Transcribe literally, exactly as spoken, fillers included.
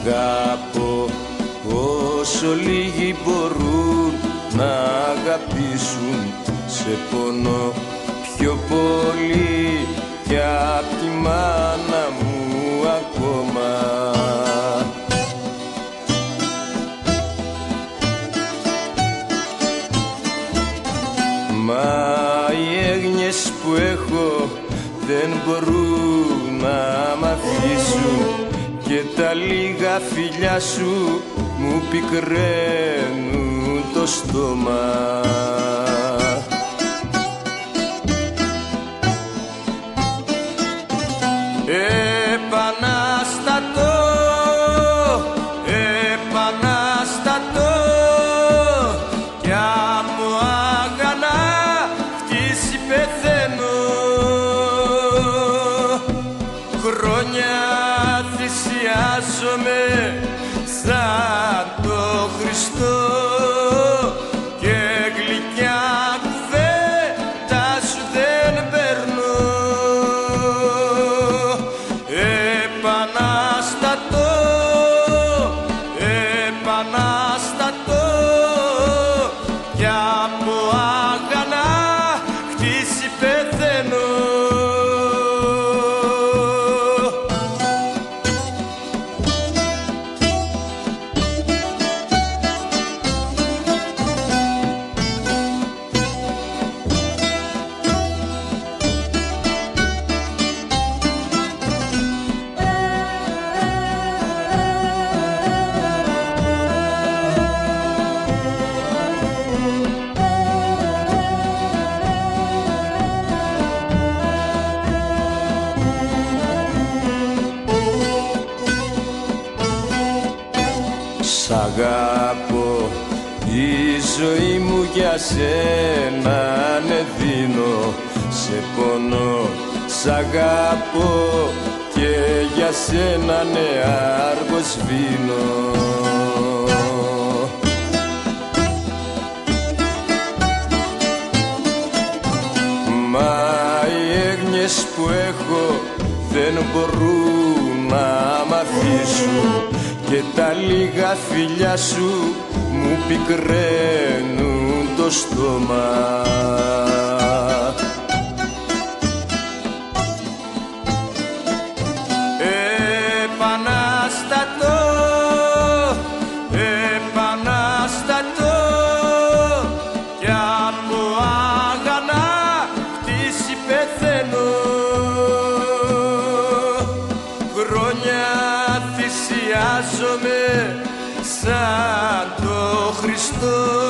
αγαπώ όσο λίγοι μπορούν να αγαπήσουν. Σε πονώ πιο πολύ κι απ' τη μάνα μου ακόμα. Μα οι έγνοιες που έχω δεν μπορούν να μ' αφήσουν και τα λίγα φιλιά σου μου πικραίνουν το στόμα. Επανάστατο, επανάστατο κι από άγανα χτίσει πεθαίνω. Χρόνια θυσιάζομαι σαν το Χριστό και γλυκιά κουβέντα σου δεν παίρνω. Επανάστατο, επανάστατο κι από άγανα χτίσει πεθαίνω. Σ' αγαπώ, η ζωή μου για σένα ναι δίνω. Σε πονώ, σ' αγαπώ και για σένα ναι άργο σβήνω. Μα οι έγνοιες που έχω δεν μπορούν να μ' αφήσουν και τα λίγα φιλιά σου μου πικραίνουν το στόμα. Επανάστατο, επανάστατο κι από άγανα χτίσει πεθαίνω. Χρόνια θυσιάζομαι σαν το Χριστό